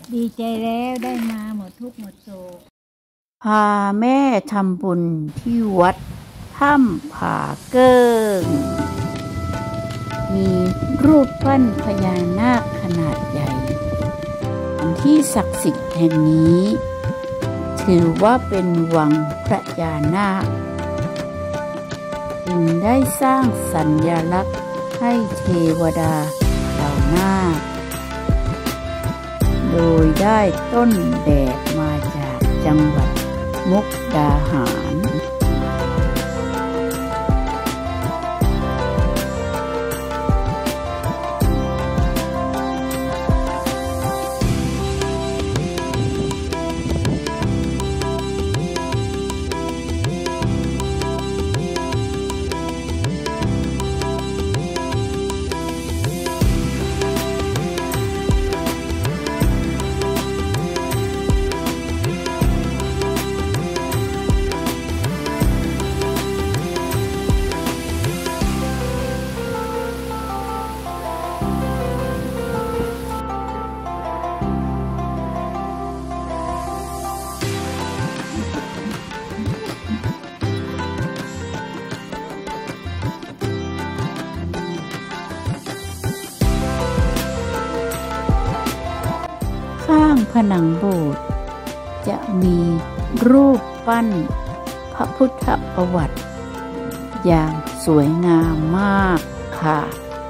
ดีใจแล้วได้มาหมดทุกข์หมดโศกพาแม่ทำบุญที่วัดถ้ำผาเกิ้งมีรูปปั้นพญานาคขนาดใหญ่ที่ศักดิ์สิทธิ์แห่งนี้ถือว่าเป็นวังพระยานาคจึงได้สร้างสัญลักษณ์ให้เทวดาเหล่านาคโดยได้ต้นแบบมาจากจังหวัดมุกดาหารข้างผนังโบสถ์จะมีรูปปั้นพระพุทธประวัติอย่างสวยงามมากค่ะ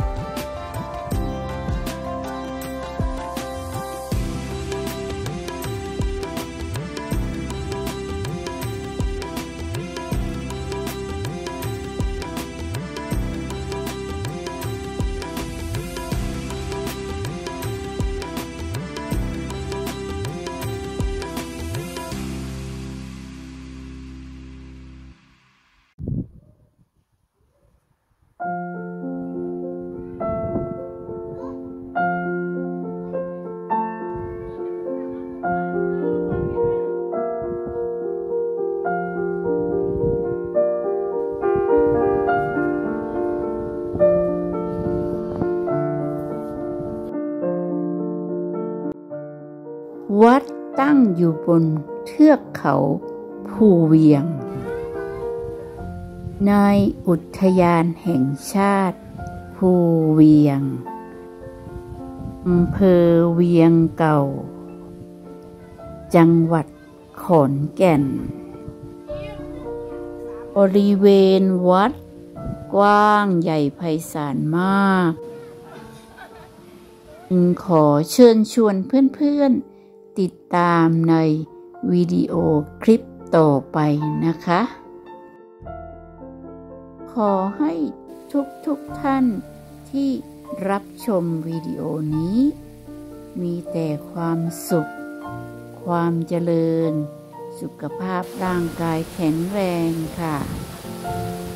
วัดตั้งอยู่บนเทือกเขาภูเวียงในอุทยานแห่งชาติภูเวียงอำเภอเวียงเก่าจังหวัดขอนแก่นบริเวณวัดกว้างใหญ่ไพศาลมากจึงขอเชิญชวนเพื่อนๆติดตามในวิดีโอคลิปต่อไปนะคะขอให้ทุกท่านที่รับชมวิดีโอนี้มีแต่ความสุขความเจริญสุขภาพร่างกายแข็งแรงค่ะ